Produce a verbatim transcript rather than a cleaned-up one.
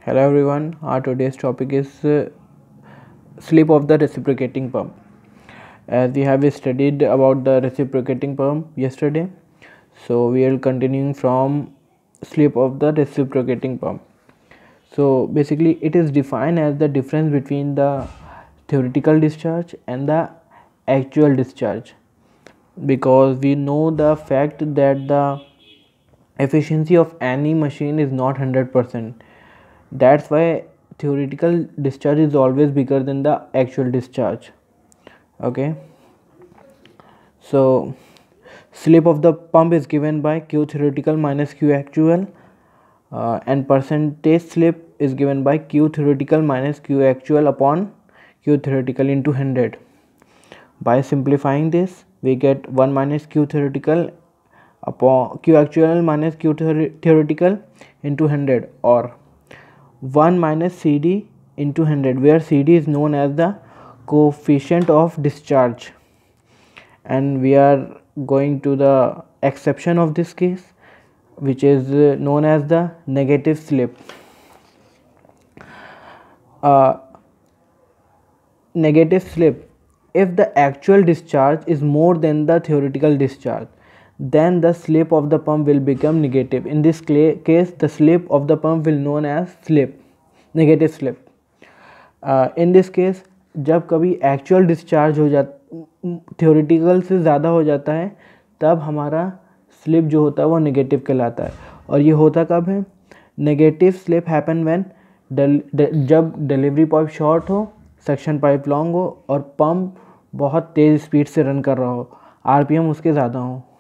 Hello everyone, our today's topic is uh, slip of the reciprocating pump. As we have studied about the reciprocating pump yesterday, so we are continuing from slip of the reciprocating pump. So basically it is defined as the difference between the theoretical discharge and the actual discharge, because we know the fact that the efficiency of any machine is not one hundred percent. That's why theoretical discharge is always bigger than the actual discharge. Okay, so slip of the pump is given by Q theoretical minus Q actual, uh, and percentage slip is given by Q theoretical minus Q actual upon Q theoretical into one hundred. By simplifying this, we get one minus Q theoretical upon Q actual minus Q theoretical into one hundred, or one minus C D into one hundred, where C D is known as the coefficient of discharge, and we are going to the exception of this case, which is uh, known as the negative slip. Uh, negative slip: if the actual discharge is more than the theoretical discharge, then the slip of the pump will become negative. In this case, the slip of the pump will known as slip, negative slip. uh, in this case, जब कभी actual discharge हो जाता, theoretical से ज़्यादा हो जाता है, तब हमारा स्लिप जो होता है वो नेगेटिव कहलाता है. और ये होता कब है? नेगेटिव स्लिप हैपन व्हेन जब डिलीवरी पाइप शॉर्ट हो, सक्शन पाइप लॉन्ग हो और पंप बहुत तेज़ स्पीड से रन कर रहा हो, आरपीएम उसके ज़्यादा हो.